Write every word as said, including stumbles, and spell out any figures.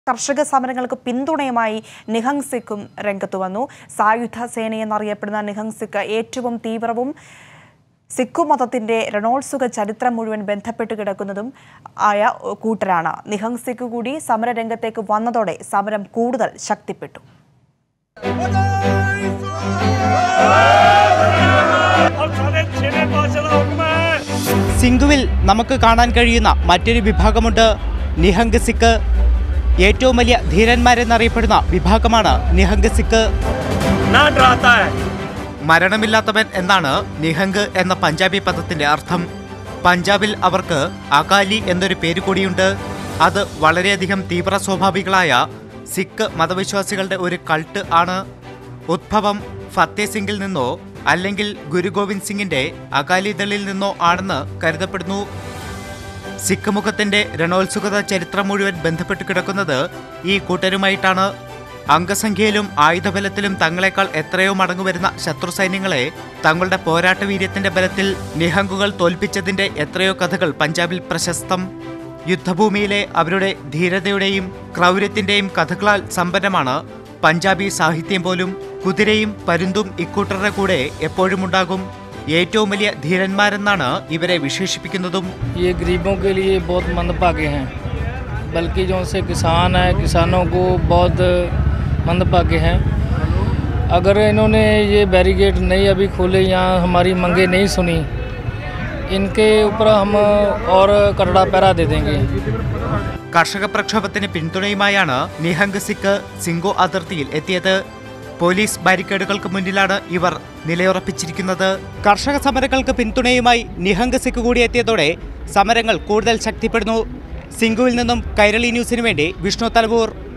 കർഷക സമരങ്ങൾക്ക് പിന്തുണയുമായി നിഹംഗ് സിക്കും രംഗത്തു വന്നു. സായുധ സേനയെന്നറിയപ്പെടുന്ന നിഹംഗ് സിക്ക് ഏറ്റവും തീവ്രവും സിഖു മതത്തിന്റെ രണോത്സുക ചരിത്രം മുഴുവൻ ബന്ധപ്പെട്ട് കിടക്കുന്നതും ആയ കൂട്ടരാണ്. നിഹംഗ് സിക്ക് കൂടി സമരരംഗത്തേക്ക് വന്നതോടെ സമരം കൂടുതൽ ശക്തിപ്പെട്ടു. സിംഗുവിൽ നമുക്ക് കാണാൻ കഴിയുന്ന മറ്റൊരു വിഭാഗമുണ്ട്, നിഹംഗ് സിക്ക്. ഏറ്റവും വലിയ ധീരന്മാരെന്നറിയപ്പെടുന്ന വിഭാഗമാണ് നിഹംഗ് സിക്ക്. മരണമില്ലാത്തവൻ എന്നാണ് നിഹംഗ് എന്ന പഞ്ചാബി പദത്തിന്റെ അർത്ഥം. പഞ്ചാബിൽ അവർക്ക് അകാലി എന്നൊരു പേര് കൂടിയുണ്ട്. അത് വളരെയധികം തീവ്ര സ്വഭാവികളായ സിഖ് മതവിശ്വാസികളുടെ ഒരു കൾട്ട് ആണ്. ഉദ്ഭവം ഫത്തേ സിംഗിൽ നിന്നോ അല്ലെങ്കിൽ ഗുരു ഗോവിന്ദ് സിംഗിന്റെ അകാലിദളിൽ നിന്നോ ആണെന്ന് കരുതപ്പെടുന്നു. സിഖ് മുഖത്തിന്റെ രണോത്സുകത ചരിത്രം മുഴുവൻ ബന്ധപ്പെട്ട് കിടക്കുന്നത് ഈ കൂട്ടരുമായിട്ടാണ്. അംഗസംഖ്യയിലും ആയുധബലത്തിലും തങ്ങളെക്കാൾ എത്രയോ മടങ്ങു വരുന്ന ശത്രു സൈന്യങ്ങളെ തങ്ങളുടെ പോരാട്ട വീര്യത്തിന്റെ ബലത്തിൽ നിഹംഗുകൾ തോൽപ്പിച്ചതിന്റെ എത്രയോ കഥകൾ പഞ്ചാബിൽ പ്രശസ്തം. യുദ്ധഭൂമിയിലെ അവരുടെ ധീരതയുടെയും ക്രൗര്യത്തിന്റെയും കഥകളാൽ സമ്പന്നമാണ് പഞ്ചാബി സാഹിത്യം പോലും. കുതിരയും പരുന്തും ഇക്കൂട്ടരുടെ കൂടെ എപ്പോഴും ഉണ്ടാകും. ഏറ്റവും വലിയ ധീരന്മാരെന്നാണ് ഇവരെ വിശേഷിപ്പിക്കുന്നതും. ये गरीबों के लिए बहुत मंदभागे हैं, बल्कि जो उनसे किसान हैं किसानों को बहुत मंदभागे हैं. अगर इन्होंने ये बैरिकेड नहीं अभी खोले या हमारी मांगे नहीं सुनी, इनके ऊपर हम और कड़ा पहरा दे देंगे. കർഷക പ്രക്ഷോഭത്തിന് പിന്തുണയുമായാണ് നിഹംഗ് സിക്ക് സിംഗോ അതിർത്തിയിൽ എത്തിയത്. പോലീസ് ബാരിക്കേഡുകൾക്ക് മുന്നിലാണ് ഇവർ നിലയുറപ്പിച്ചിരിക്കുന്നത്. കർഷക സമരങ്ങൾക്ക് പിന്തുണയുമായി നിഹംഗ് സിക്ക് കൂടി എത്തിയതോടെ സമരങ്ങൾ കൂടുതൽ ശക്തിപ്പെടുന്നു. സിംഗുവിൽ നിന്നും കൈരളി ന്യൂസിനു വേണ്ടി വിഷ്ണു തലവൂർ.